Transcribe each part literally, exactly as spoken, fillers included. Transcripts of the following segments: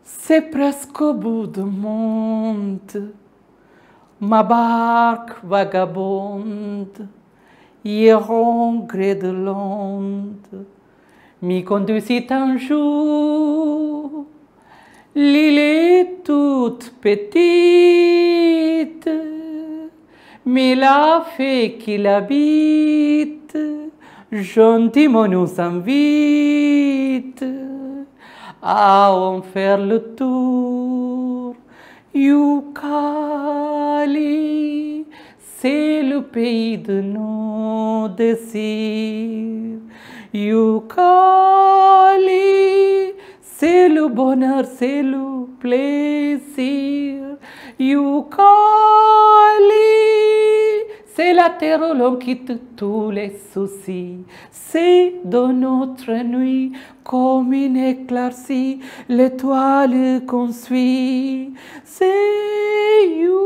C'est presque au bout du monde, ma barque vagabonde, hier en gré de l'onde, m'y conduisit un jour. L'île est toute petite, mais la fée qui l'habite, gentiment nous invite à en faire le tour. Youkali, c'est le pays de nos désirs. Youkali, c'est le bonheur, c'est le plaisir. Youkali, c'est la terre où l'on quitte tous les soucis. C'est dans notre nuit, comme une éclaircie, l'étoile qu'on suit. C'est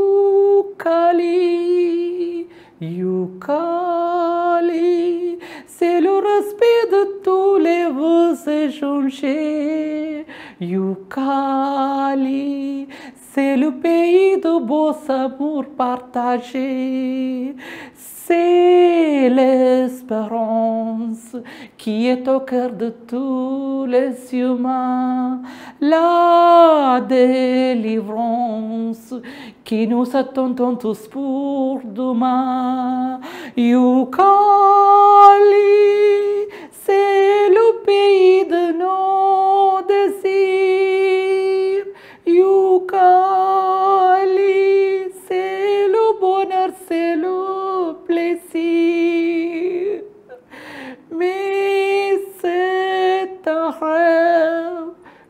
Youkali, Youkali, c'est le respect de tous les vœux échangés. Youkali, c'est le pays de beaux amours partagés. C'est l'espérance qui est au cœur de tous les humains. La délivrance qui nous attendons tous pour demain. Youkali, c'est le pays de nos désirs. Youkali, c'est le bonheur, c'est le plaisir. Mais c'est un rêve,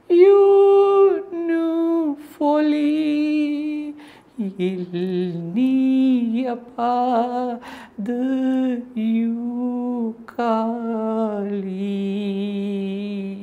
une folie. Il n'y a pas de Youkali.